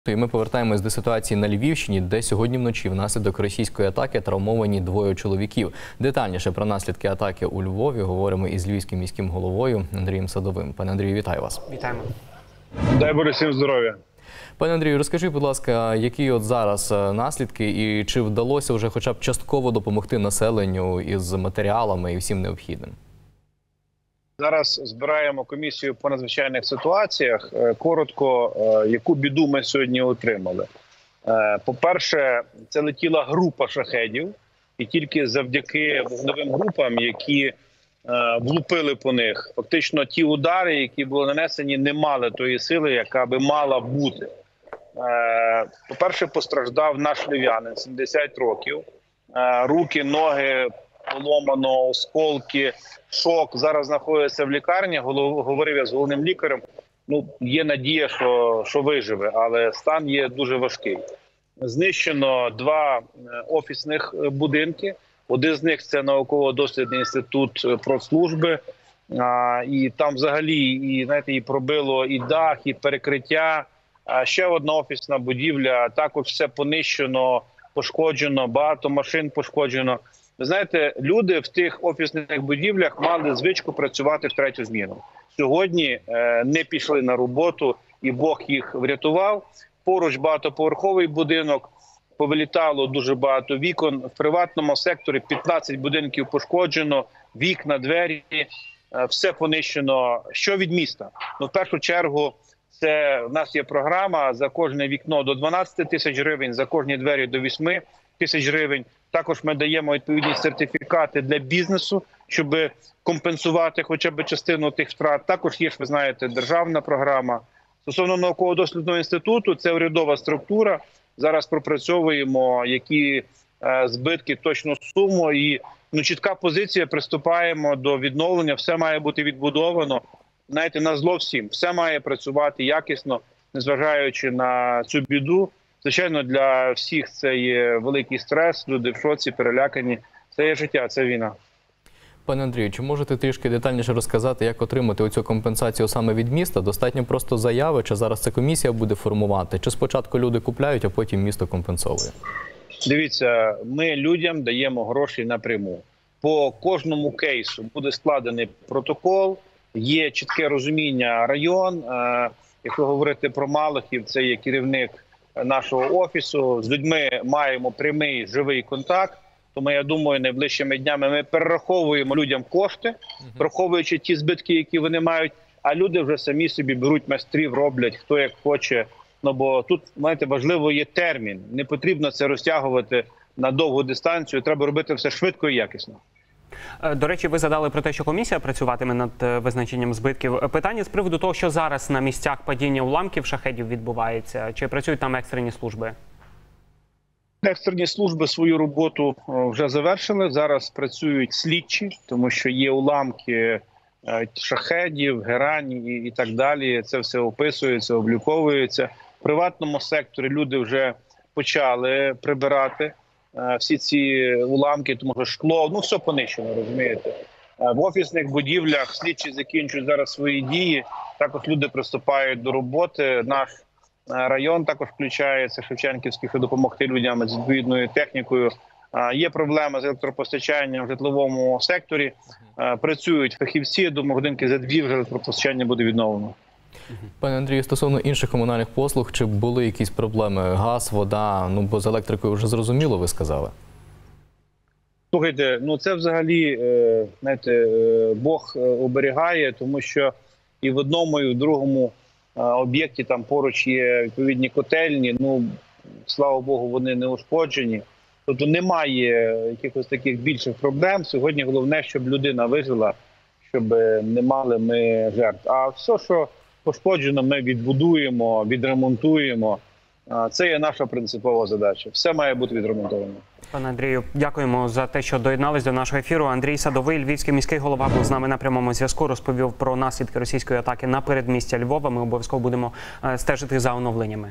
І ми повертаємось до ситуації на Львівщині, де сьогодні вночі внаслідок російської атаки травмовані двоє чоловіків. Детальніше про наслідки атаки у Львові говоримо із львівським міським головою Андрієм Садовим. Пане Андрію, вітаю вас. Вітаємо. Дай Боже всім здоров'я. Пане Андрію, розкажіть, будь ласка, які от зараз наслідки і чи вдалося вже хоча б частково допомогти населенню із матеріалами і всім необхідним? Зараз збираємо комісію по надзвичайних ситуаціях. Коротко, яку біду ми сьогодні отримали. По-перше, це летіла група шахедів, і тільки завдяки вогневим групам, які влупили по них, фактично ті удари, які були нанесені, не мали тої сили, яка би мала бути. По-перше, постраждав наш львів'янин, 70 років, руки, ноги поломано, осколки, шок. Зараз знаходиться в лікарні. Говорив я з головним лікарем. Ну, є надія, що виживе, але стан є дуже важкий. Знищено 2 офісних будинки. Один з них – це науково-дослідний інститут продслужби. І там взагалі і пробило і дах, і перекриття. Ще одна офісна будівля. Також все понищено, пошкоджено, багато машин пошкоджено. Ви знаєте, люди в тих офісних будівлях мали звичку працювати в 3-ю зміну. Сьогодні не пішли на роботу, і Бог їх врятував. Поруч багатоповерховий будинок, повилітало дуже багато вікон. В приватному секторі 15 будинків пошкоджено, вікна, двері, все понищено. Що від міста? Ну, в першу чергу, в нас є програма за кожне вікно до 12 тисяч гривень, за кожні двері до 8 тисяч гривень. Також ми даємо відповідні сертифікати для бізнесу, щоб компенсувати хоча б частину тих втрат. Також є, ви знаєте, державна програма. Стосовно науково-дослідного інституту, це урядова структура. Зараз пропрацьовуємо, які збитки, точну суму. І чітка позиція, приступаємо до відновлення. Все має бути відбудовано. Знаєте, на зло всім. Все має працювати якісно, незважаючи на цю біду. Звичайно, для всіх це є великий стрес, люди в шоці, перелякані. Це є життя, це війна. Пане Андрію, чи можете трішки детальніше розказати, як отримати оцю компенсацію саме від міста? Достатньо просто заяви, чи зараз це комісія буде формувати? Чи спочатку люди купляють, а потім місто компенсовує? Дивіться, ми людям даємо гроші напряму. По кожному кейсу буде складений протокол, є чітке розуміння район. Якщо говорити про Малахів, це є керівник нашого офісу. З людьми маємо прямий живий контакт. Тому, я думаю, найближчими днями ми перераховуємо людям кошти, враховуючи ті збитки, які вони мають, а люди вже самі собі беруть майстрів, роблять, хто як хоче. Ну, бо тут, знаєте, важливо є термін. Не потрібно це розтягувати на довгу дистанцію, треба робити все швидко і якісно. До речі, ви згадали про те, що комісія працюватиме над визначенням збитків. Питання з приводу того, що зараз на місцях падіння уламків шахедів відбувається. Чи працюють там екстрені служби? Екстрені служби свою роботу вже завершили. Зараз працюють слідчі, тому що є уламки шахедів, герані і так далі. Це все описується, обліковується. В приватному секторі люди вже почали прибирати всі ці уламки, тому що шкло, все понищено, розумієте. В офісних будівлях слідчі закінчують зараз свої дії, також люди приступають до роботи. Наш район також включається, Шевченківський, щоб допомогти людям з відповідною технікою. Є проблеми з електропостачанням в житловому секторі, працюють фахівці, думаю, годинки за 2 вже електропостачання буде відновлено. Пане Андрію, стосовно інших комунальних послуг, чи були якісь проблеми? Газ, вода, бо з електрикою вже зрозуміло, ви сказали. Слухайте, це взагалі, знаєте, Бог оберігає, тому що і в одному, і в другому об'єкті там поруч є відповідні котельні, слава Богу, вони не ушкоджені. Тобто немає якихось таких більших проблем. Сьогодні головне, щоб людина вижила, щоб не мали ми жертв. А все, що пошкоджено, ми відбудуємо, відремонтуємо. Це є наша принципова задача. Все має бути відремонтовано. Пане Андрію, дякуємо за те, що доєднались до нашого ефіру. Андрій Садовий, львівський міський голова, був з нами на прямому зв'язку, розповів про наслідки російської атаки на передмістя Львова. Ми обов'язково будемо стежити за оновленнями.